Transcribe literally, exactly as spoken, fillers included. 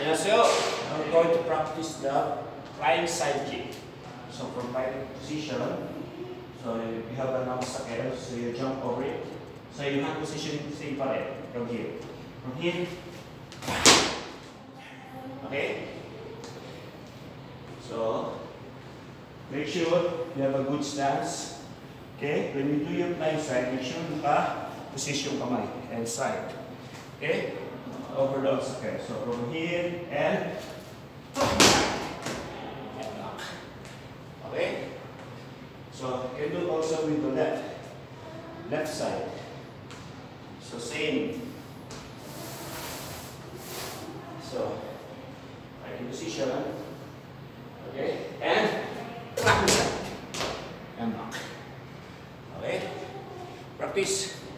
안녕하세요. Now we're going to practice the flying side kick. So from flying position, so you have an obstacle, so you jump over it. So your hand position same pa rin, from here. From here. Okay? So make sure you have a good stance. Okay? When you do your flying side, make sure naka-position yung kamay and side. Okay? Over the obstacle. So from here and and knock. Okay? So you can do also with the left left side. So same. So right in position. Okay? And clap and knock. Okay? Practice.